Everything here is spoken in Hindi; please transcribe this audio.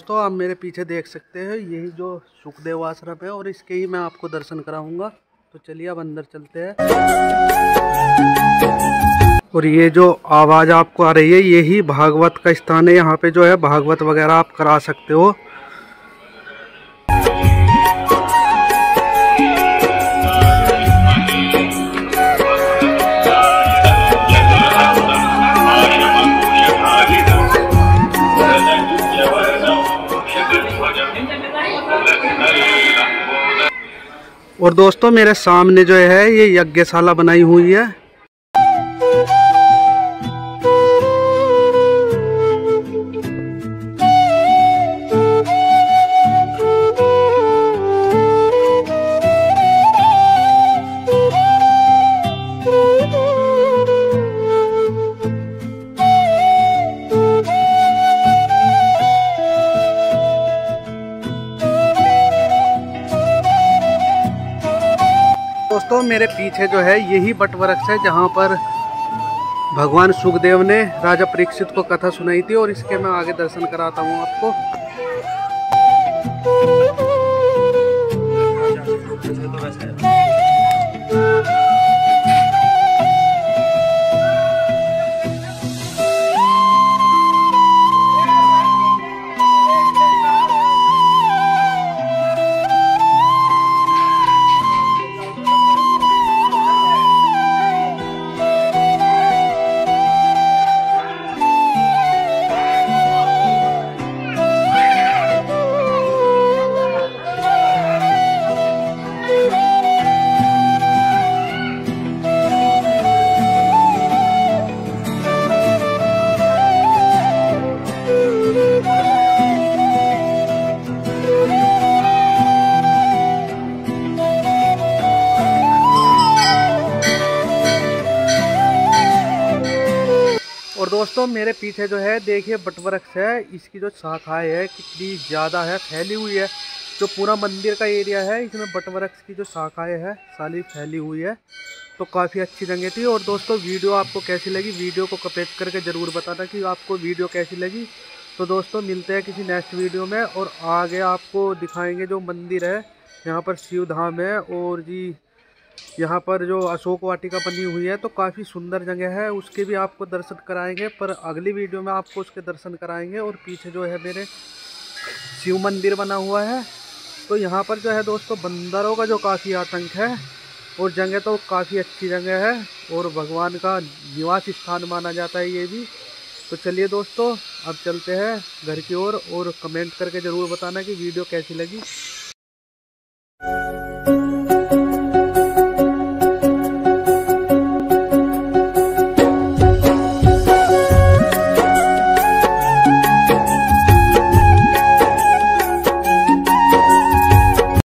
दोस्तों आप मेरे पीछे देख सकते हैं, यही जो सुखदेव आश्रम है और इसके ही मैं आपको दर्शन कराऊंगा। तो चलिए अब अंदर चलते हैं। और ये जो आवाज़ आपको आ रही है यही भागवत का स्थान है। यहाँ पे जो है भागवत वगैरह आप करा सकते हो। और दोस्तों मेरे सामने जो है ये यज्ञशाला बनाई हुई है। दोस्तों मेरे पीछे जो है यही बट वृक्ष है जहाँ पर भगवान सुखदेव ने राजा परीक्षित को कथा सुनाई थी। और इसके मैं आगे दर्शन कराता हूँ आपको। और दोस्तों मेरे पीछे जो है देखिए बटवृक्ष है, इसकी जो शाखाएं है कितनी ज़्यादा है, फैली हुई है। जो पूरा मंदिर का एरिया है इसमें बटवृक्ष की जो शाखाएं है सारी फैली हुई है। तो काफ़ी अच्छी जगह थी। और दोस्तों वीडियो आपको कैसी लगी, वीडियो को कमेंट करके ज़रूर बताना कि आपको वीडियो कैसी लगी। तो दोस्तों मिलते हैं किसी नेक्स्ट वीडियो में। और आगे आपको दिखाएँगे जो मंदिर है, यहाँ पर शिव धाम है और जी यहाँ पर जो अशोक वाटिका बनी हुई है तो काफ़ी सुंदर जगह है, उसके भी आपको दर्शन कराएंगे। पर अगली वीडियो में आपको उसके दर्शन कराएंगे। और पीछे जो है मेरे शिव मंदिर बना हुआ है। तो यहाँ पर जो है दोस्तों बंदरों का जो काफ़ी आतंक है। और जगह तो काफ़ी अच्छी जगह है और भगवान का निवास स्थान माना जाता है ये भी। तो चलिए दोस्तों अब चलते हैं घर की ओर। और कमेंट करके ज़रूर बताना कि वीडियो कैसी लगी।